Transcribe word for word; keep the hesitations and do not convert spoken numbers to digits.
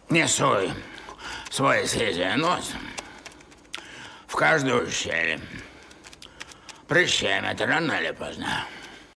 Не суй свой слизый нос в каждую щель. Прыщами это рано или поздно